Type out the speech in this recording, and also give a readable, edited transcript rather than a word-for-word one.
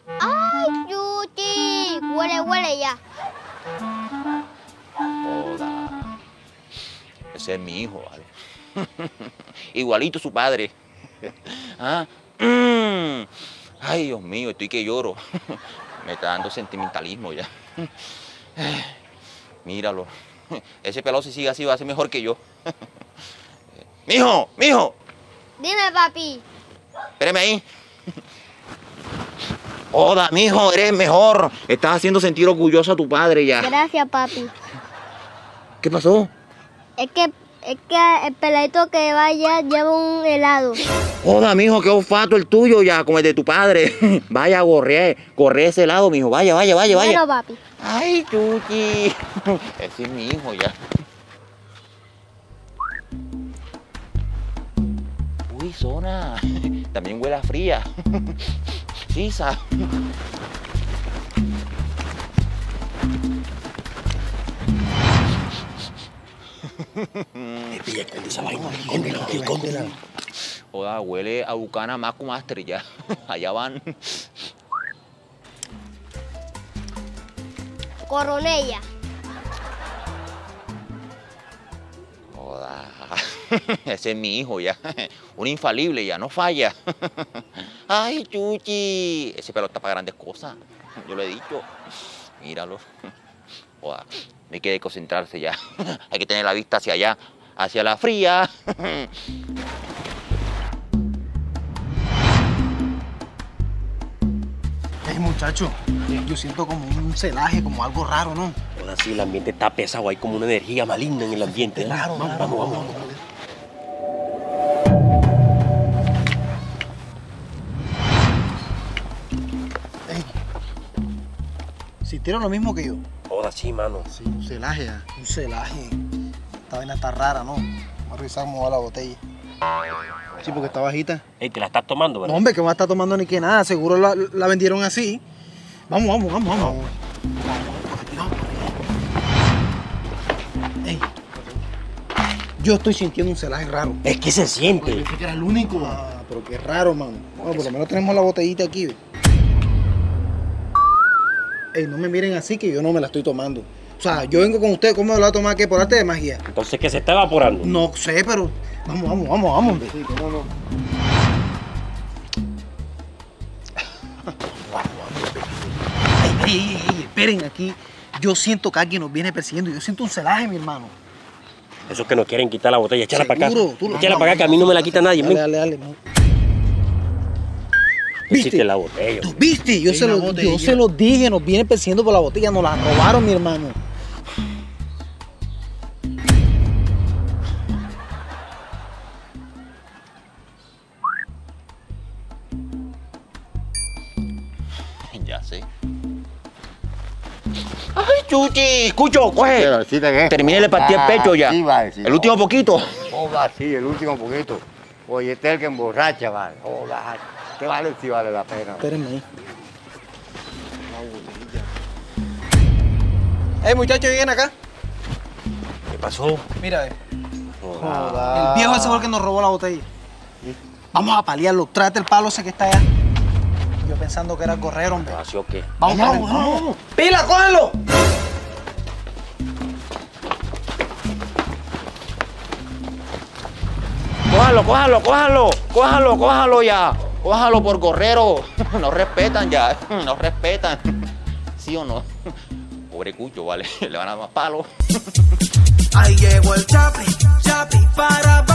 ¡Ay, Yuchi! Huele, huele ya. Joda. Ese es mi hijo, ¿vale? Igualito su padre. ¿Ah? Ay, Dios mío, estoy que lloro. Me está dando sentimentalismo ya. Míralo. Ese pelado si sigue así va a ser mejor que yo. ¡Mijo! ¡Mijo! Dime, papi. Espérame ahí. Joda, mijo, eres mejor. Estás haciendo sentir orgulloso a tu padre ya. Gracias, papi. ¿Qué pasó? Es que el peladito que va allá lleva un helado. Joda, mijo, qué olfato el tuyo ya, como el de tu padre. Vaya, corre ese lado, mijo. Vaya. Bueno, papi. Ay, Chuchi. Ese es mi hijo ya. Uy, zona. También huele a fría. Sisa. Escóndela. Joda, huele a Bucana Macu Master ya. Allá van. Coronella. Joda. Ese es mi hijo ya. Un infalible ya, no falla. Ay, Chuchi. Ese pelo está para grandes cosas. Yo lo he dicho. Míralo. Joda. Hay que concentrarse ya. Hay que tener la vista hacia allá, hacia la fría. Muchacho, yo siento como un celaje, como algo raro, ¿no? Ahora sí, el ambiente está pesado, hay como una energía maligna en el ambiente. ¿Eh? Claro, Vamos. Ey, ¿sintieron lo mismo que yo? Ahora sí, mano. Sí, un celaje. Un celaje. Esta vaina está rara, ¿no? Vamos a revisar cómo va la botella. Sí, porque está bajita. Ey, te la estás tomando, ¿verdad? No, hombre, que no va a estar tomando ni que nada. Seguro la vendieron así. Vamos. Ey, yo estoy sintiendo un celaje raro. Es que se siente. Yo pensé que era el único. Pero qué raro, mano. Bueno, por lo menos tenemos la botellita aquí. ¿Ve? Ey, no me miren así que yo no me la estoy tomando. O sea, yo vengo con ustedes, ¿cómo me la voy a tomar aquí por arte de magia? Entonces, ¿qué se está evaporando? No sé, pero vamos. Sí, cómo no. Ey, esperen aquí. Yo siento que alguien nos viene persiguiendo. Yo siento un celaje, mi hermano. Esos que nos quieren quitar la botella, échala para acá. Seguro, tú lo- Échala para acá, que a mí no me la quita nadie. Dale. ¿Viste la botella? ¿Tú viste? Yo Hay se una lo botella. dije, nos viene persiguiendo por la botella, nos la robaron, mi hermano. Ya sé. Ay, Chuchi. Escucho, coge. Pero decirte que... Terminé de partir el pecho ya. Sí, vale, sí. El último poquito. Joda, sí, el último poquito. Oye, este es el que emborracha, vale. Joda, ¿qué vale si vale la pena? Espérenme ahí. Ey, muchachos, ¿vienen acá? ¿Qué pasó? Mira, el viejo ese fue el que nos robó la botella. Vamos a paliarlo. Tráete el palo ese que está allá. Yo pensando que era el correro, hombre. ¿Así o qué? Vamos. ¡Pila, cógelo! Cójalo ya. Cójalo por correro. No respetan ya. No respetan. ¿Sí o no? Pobre Cucho, vale. Le van a dar más palos. Ahí llegó el Chapi para